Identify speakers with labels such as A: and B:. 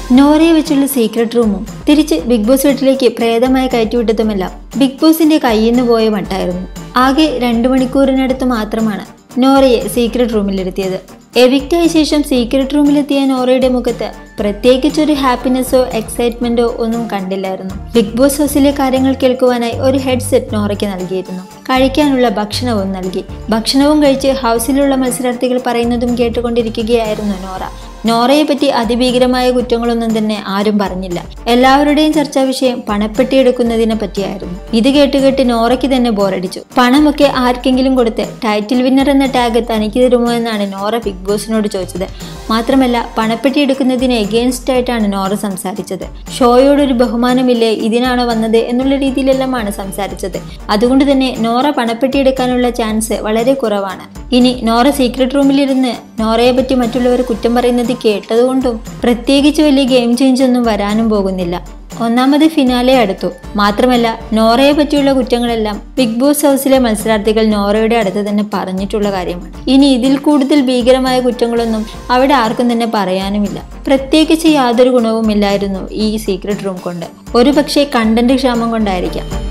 A: നോറയെ വെച്ചുള്ള സീക്രട്ട് റൂമും തിരിച്ച് ബിഗ് ബോസ് വീട്ടിലേക്ക് പ്രേതമായി കയറ്റിവിട്ടതുമെല്ലാം ബിഗ് ബോസിന്റെ കയ്യിൽ നിന്ന് പോയ മട്ടായിരുന്നു. ആകെ 2 മണിക്കൂറിനടുത്ത് മാത്രമാണ് നോറയെ സീക്രട്ട് റൂമിലിരുത്തിയത്. എവിക്റ്റായ ശേഷം സീക്രട്ട് റൂമിലെത്തിയ നോറയുടെ മുഖത്ത് പ്രത്യേകിച്ചൊരു ഹാപ്പിനെസ്സോ എക്സൈറ്റ്മെന്റോ ഒന്നും കണ്ടില്ലായിരുന്നു. ബിഗ് ബോസ് ഹൗസിലെ കാര്യങ്ങൾ കേൾക്കുവാനായി ഒരു ഹെഡ്സെറ്റ് നോറയ്ക്ക് നൽകിയിരുന്നു. കഴിക്കാനുള്ള ഭക്ഷണവും നൽകി. ഭക്ഷണവും കഴിച്ച് ഹൗസിലുള്ള മത്സരാർത്ഥികൾ പറയുന്നതും കേട്ടുകൊണ്ടിരിക്കുകയായിരുന്നു നോറ. നോറയെ പറ്റി അതിഭീകരമായ കുറ്റങ്ങളൊന്നും തന്നെ ആരും പറഞ്ഞില്ല. എല്ലാവരുടെയും ചർച്ചാ വിഷയം പണപ്പെട്ടി എടുക്കുന്നതിനെ പറ്റിയായിരുന്നു. ഇത് കേട്ട് നോറയ്ക്ക് തന്നെ ബോറടിച്ചു. പണമൊക്കെ ആർക്കെങ്കിലും കൊടുത്ത് ടൈറ്റിൽ വിന്നർ എന്ന ടാഗ് തനിക്ക് തരുമോ എന്നാണ് നോറ ബിഗ് ബോസിനോട് ചോദിച്ചത്. മാത്രമല്ല, പണപ്പെട്ടി എടുക്കുന്നതിന് എഗെയിൻസ്റ്റ് ആയിട്ടാണ് നോറ സംസാരിച്ചത്. ഷോയോടൊരു ബഹുമാനമില്ലേ, ഇതിനാണോ വന്നത് എന്നുള്ള രീതിയിലെല്ലാമാണ് സംസാരിച്ചത്. അതുകൊണ്ട് തന്നെ നോറ പണപ്പെട്ടി എടുക്കാനുള്ള ചാൻസ് വളരെ കുറവാണ്. ഇനി നോറ സീക്രട്ട് റൂമിലിരുന്ന് നോറയെ പറ്റി മറ്റുള്ളവർ കുറ്റം പറയുന്നത് കേട്ടതുകൊണ്ടും പ്രത്യേകിച്ച് വലിയ ഗെയിം ചേഞ്ച് ഒന്നും വരാനും പോകുന്നില്ല. ഒന്നാമത് ഫിനാലെ അടുത്തു. മാത്രമല്ല, നോറയെ പറ്റിയുള്ള കുറ്റങ്ങളെല്ലാം ബിഗ് ബോസ് ഹൗസിലെ മത്സരാർത്ഥികൾ നോറയുടെ അടുത്ത് തന്നെ പറഞ്ഞിട്ടുള്ള കാര്യമാണ്. ഇനി ഇതിൽ കൂടുതൽ ഭീകരമായ കുറ്റങ്ങളൊന്നും അവിടെ ആർക്കും തന്നെ പറയാനുമില്ല. പ്രത്യേകിച്ച് യാതൊരു ഗുണവുമില്ലായിരുന്നു ഈ സീക്രട്ട് റൂം കൊണ്ട്. ഒരുപക്ഷെ കണ്ടന്റ് ക്ഷാമം കൊണ്ടായിരിക്കാം.